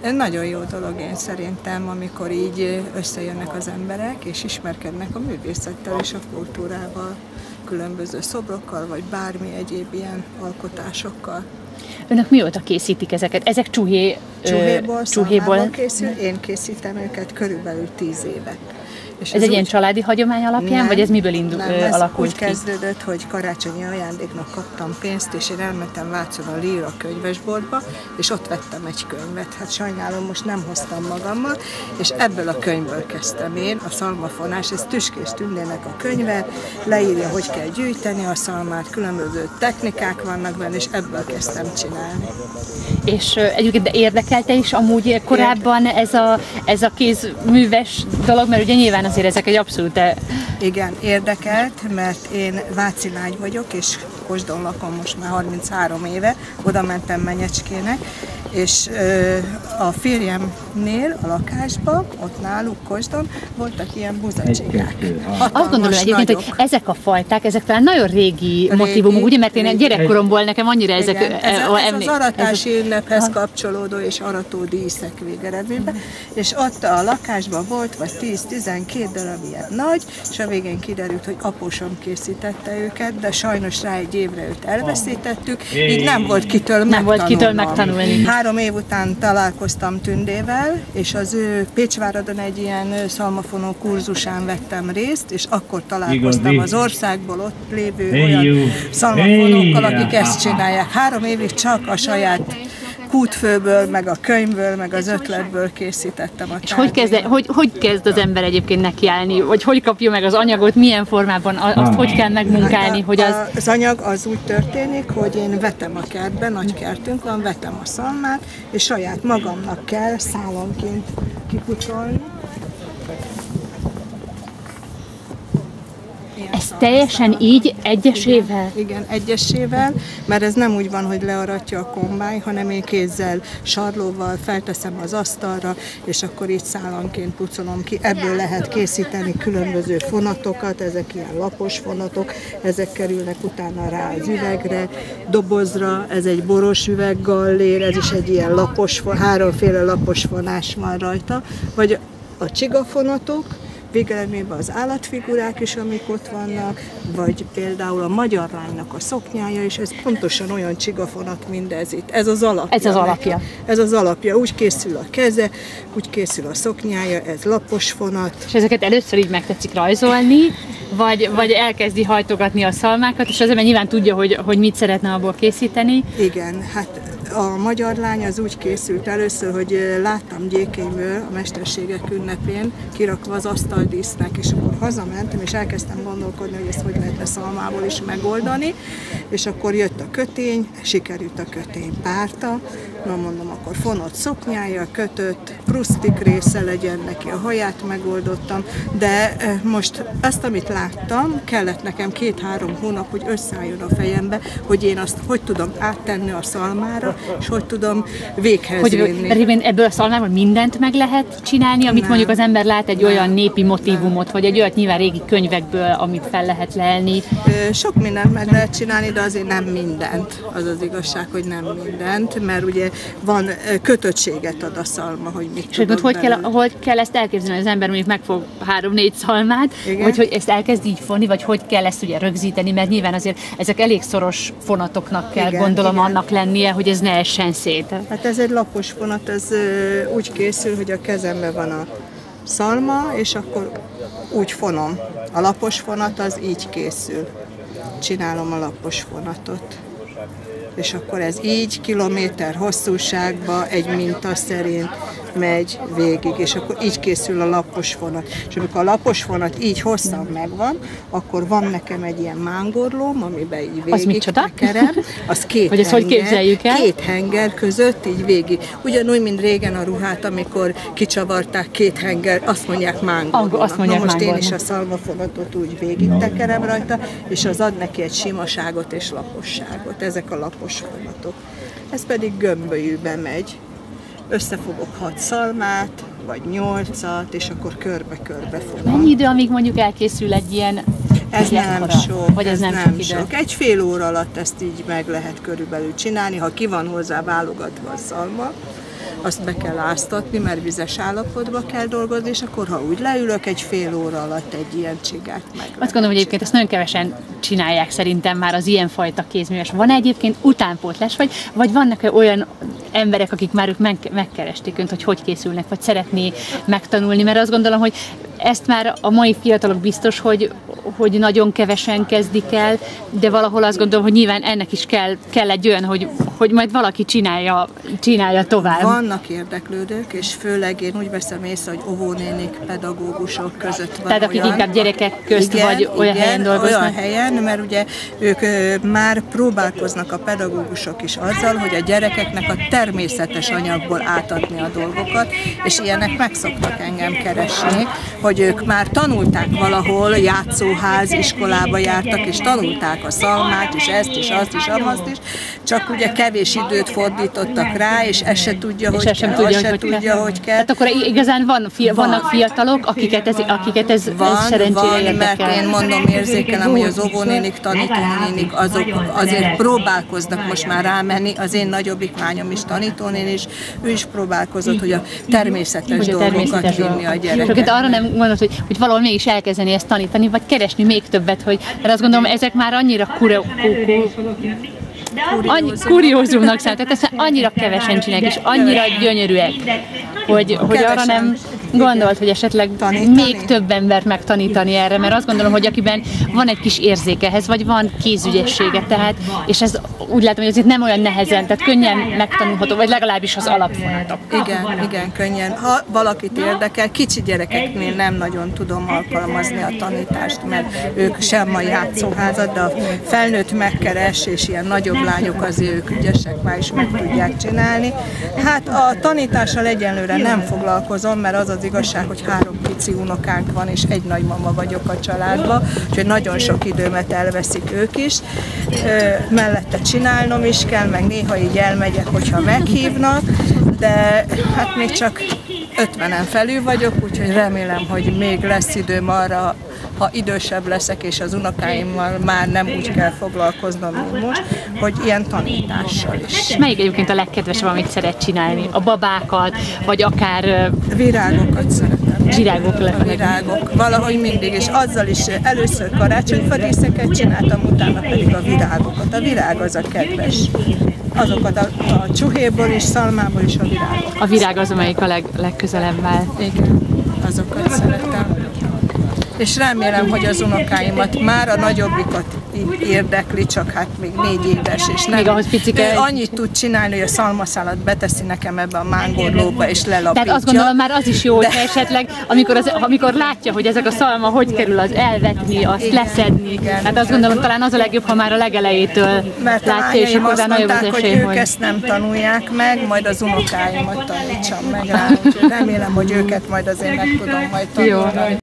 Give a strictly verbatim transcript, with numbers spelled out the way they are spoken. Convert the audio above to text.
Nagyon jó dolog én szerintem, amikor így összejönnek az emberek, és ismerkednek a művészettel és a kultúrával, különböző szobrokkal, vagy bármi egyéb ilyen alkotásokkal. Önök mióta készítik ezeket? Ezek csuhé, Csuhéból, csuhéból készül, én készítem őket körülbelül tíz éve. És ez, ez egy úgy, ilyen családi hagyomány alapján, nem, vagy ez miből indul, nem, ez alakult úgy ki? kezdődött, hogy karácsonyi ajándéknak kaptam pénzt, és én elmentem Vácon a Líra könyvesboltba, és ott vettem egy könyvet. Hát sajnálom, most nem hoztam magammal, és ebből a könyvből kezdtem én, a szalmafonás, ez Tüskés Tündének a könyve, leírja, hogy kell gyűjteni a szalmát, különböző technikák vannak benne, és ebből kezdtem csinálni. És uh, egyébként de érdekelte is amúgy korábban ez a, ez a kézműves dolog, mert ugye nyilván azért ezek egy abszolút... Igen, érdekelt, mert én váci lány vagyok, és Kosdon lakom most már harminchárom éve, oda mentem Menyecskének, és ö, a férjemnél, a lakásban, ott náluk Kosdon voltak ilyen buzacsigák. Azt gondolom egyébként, nagyok. Hogy ezek a fajták, ezek talán nagyon régi, régi motívumok, ugye, mert én gyerekkoromból nekem annyira ezek... Igen, ez, a, ez az aratási ez ünnephez kapcsolódó és arató díszek végeredményben, és ott a lakásban volt, vagy tíz-tizenkét darab ilyen nagy, és a végén kiderült, hogy apósom készítette őket, de sajnos rá egy évre őt elveszítettük, így nem volt kitől nem megtanulnom. volt kitől megtanulni. Három év után találkoztam Tündével, és az ő Pécsváradon egy ilyen szalmafonó kurzusán vettem részt, és akkor találkoztam az országból ott lévő olyan szalmafonókkal, akik ezt csinálják. Három évig csak a saját kútfőből, meg a könyvből, meg az ötletből készítettem a És hogy kezd, hogy, hogy kezd az ember egyébként nekiállni? Vagy hogy kapja meg az anyagot, milyen formában, azt hogy kell megmunkálni? Hát hogy az... az anyag az úgy történik, hogy én vetem a kertben, nagy kertünk van, vetem a szalmát, és saját magamnak kell szálonként kipucolni. Ez teljesen így, egyesével? Igen, igen, egyesével, mert ez nem úgy van, hogy learatja a kombány, hanem én kézzel, sarlóval felteszem az asztalra, és akkor így szálanként pucolom ki. Ebből lehet készíteni különböző fonatokat, ezek ilyen lapos fonatok, ezek kerülnek utána rá az üvegre, dobozra, ez egy boros üveggallér, ez is egy ilyen lapos, háromféle lapos fonás van rajta, vagy a csigafonatok, végeredményben az állatfigurák is, amik ott vannak, vagy például a magyar lánynak a szoknyája, és ez pontosan olyan csigafonat mindez itt. Ez az alapja. Ez az alapja. Ez az alapja. Úgy készül a keze, úgy készül a szoknyája, ez lapos fonat. És ezeket először így megtetszik rajzolni, vagy, vagy elkezdi hajtogatni a szalmákat, és azért nyilván tudja, hogy, hogy mit szeretne abból készíteni. Igen, hát a magyar lány az úgy készült először, hogy láttam Gyékényből a mesterségek ünnepén, kirakva az asztaldísznek, és akkor hazamentem, és elkezdtem gondolkodni, hogy ezt hogy lehetne szalmából is megoldani, és akkor jött a kötény, sikerült a kötény párta, na mondom, akkor fonott szoknyája, kötött, prusztik része legyen neki, a haját megoldottam, de most azt, amit láttam, kellett nekem két-három hónap, hogy összeálljon a fejembe, hogy én azt hogy tudom áttenni a szalmára, és hogy tudom véghez hogy, vinni. Ebből a szalmából mindent meg lehet csinálni, amit nem, mondjuk az ember lát egy nem, olyan népi motívumot, nem. vagy egy olyat nyilván régi könyvekből, amit fel lehet lelni. Sok mindent meg lehet csinálni, de azért nem mindent. Az az igazság, hogy nem mindent, mert ugye van kötöttséget ad a szalma, hogy mit és tudod hogy kell, hogy kell ezt elképzelni, az ember mondjuk megfog három-négy szalmát, vagy hogy ezt elkezd így fonni, vagy hogy kell ezt ugye rögzíteni, mert nyilván azért ezek elég szoros fonatoknak kell, igen, gondolom, igen, annak lennie, hogy ez ne essen szét. Hát ez egy lapos fonat, ez úgy készül, hogy a kezemben van a szalma, és akkor úgy fonom. A lapos fonat az így készül. Csinálom a lapos fonatot. És akkor ez így kilométer hosszúságba egy minta szerint megy végig, és akkor így készül a lapos fonat. És amikor a lapos fonat így hosszan megvan, akkor van nekem egy ilyen mángorlóm, amiben így végig tekerem. Az két hogy henger, hogy képzeljük el? Két henger között így végig. Ugyanúgy, mint régen a ruhát, amikor kicsavarták két henger, azt mondják mángorlónak. Azt mondják Na most mángorlónak. én is a szalmafonatot úgy végig tekerem rajta, és az ad neki egy simaságot és laposságot. Ezek a lapos fonatok. Ez pedig gömbölyűbe megy. Összefogok hat szalmát, vagy nyolcat, és akkor körbe-körbe fogom. Mennyi idő, amíg mondjuk elkészül egy ilyen... Ez nem sok, vagy ez, ez nem, nem sok, sok. Egy fél óra alatt ezt így meg lehet körülbelül csinálni, ha ki van hozzá válogatva a szalma, azt be kell áztatni, mert vizes állapotba kell dolgozni, és akkor ha úgy leülök, egy fél óra alatt egy ilyen csigát meg. Azt gondolom, hogy egyébként ezt nagyon kevesen csinálják szerintem már az ilyenfajta kézműves. Van egyébként utánpótlás, vagy, vagy vannak olyan emberek, akik már ők meg, megkeresték önt, hogy hogy készülnek, vagy szeretné megtanulni, mert azt gondolom, hogy ezt már a mai fiatalok biztos, hogy, hogy nagyon kevesen kezdik el, de valahol azt gondolom, hogy nyilván ennek is kell, kell egy olyan, hogy, hogy majd valaki csinálja, csinálja tovább. Vannak érdeklődők, és főleg én úgy veszem észre, hogy óvónénik, pedagógusok között van. Tehát akik olyan, inkább gyerekek közt, igen, vagy olyan igen, helyen dolgoznak? olyan helyen, mert ugye ők ö, már próbálkoznak a pedagógusok is azzal, hogy a gyerekeknek a természetes anyagból átadni a dolgokat, és ilyenek meg szoktak engem keresni, hogy ők már tanulták valahol, játszóház, iskolába jártak, és tanulták a szalmát, és ezt, és azt, és amazt is, csak ugye kevés időt fordítottak rá, és ezt se tudja, és hogy kell, tudja, azt se hogy tudja, kell. hogy kell. Tehát akkor igazán van, fia, van. vannak fiatalok, akiket ez, akiket ez, van, ez szerencsére van, érdekel. mert én mondom, érzékelem, hogy az óvónénik, tanítónénik, azok azért próbálkoznak most már rámenni, az én nagyobbik lányom is tanítónén is, ő is próbálkozott, hogy a természetes hogy a dolgokat természetes vinni a gyerekeknek. Arra nem gondolod, hogy, hogy valahol mégis elkezdeni ezt tanítani, vagy keresni még többet, hogy, mert azt gondolom, ezek már annyira kure, annyi, kuriózumnak számít, tehát ezt annyira kevesen csinálják, és annyira gyönyörűek, hogy, hogy arra nem gondolt, hogy esetleg tanítani? Még több embert megtanítani erre, mert azt gondolom, hogy akiben van egy kis érzékehez, vagy van kézügyessége, tehát, és ez úgy látom, hogy azért nem olyan nehezen, tehát könnyen megtanulható, vagy legalábbis az alapfonatok. Igen, igen, könnyen. Ha valakit érdekel, kicsi gyerekeknél nem nagyon tudom alkalmazni a tanítást, mert ők sem a játszóházat, de a felnőtt megkeres, és ilyen nagyobb lányok azért ők ügyesek, már is meg tudják csinálni. Hát a tanítással egyenlőre nem foglalkozom, mert az az igazság, hogy három pici unokánk van, és egy nagymama vagyok a családban, úgyhogy nagyon sok időmet elveszik ők is. Mellette csinálnom is kell, meg néha így elmegyek, hogyha meghívnak, de hát még csak ötvenen felül vagyok, úgyhogy remélem, hogy még lesz időm arra, ha idősebb leszek, és az unokáimmal már nem úgy kell foglalkoznom, mint most, hogy ilyen tanítással is. És melyik egyébként a legkedvesebb, amit szeret csinálni? A babákat, vagy akár... Virágokat szeretem. Virágok a virágok, valahogy mindig, és azzal is először karácsonyfadíszeket csináltam, utána pedig a virágokat. A virág az a kedves. Azokat a, a csuhéból is, szalmából is a virágok. A virág az, amelyik a leg, legközelebb áll. Igen, azokat szeretem. És remélem, hogy az unokáimat már a nagyobbikat érdekli, csak hát még négy éves, és nem. Még ahhoz picike. Ő annyit tud csinálni, hogy a szalmaszálat beteszi nekem ebbe a mángorlóba, és lelapítja. Tehát azt gondolom, már az is jó, de... hogy esetleg, amikor, az, amikor látja, hogy ezek a szalma hogy kerül, az elvetni, azt igen, leszedni. Igen, hát azt gondolom, talán az a legjobb, ha már a legelejétől mert látja, és akkor azt nagyobb mondták, az esély, hogy ők ezt nem tanulják meg, majd az unokáimat tanítsam meg rá. Remélem, hogy őket majd azért meg tudom majd tanulni. Jó.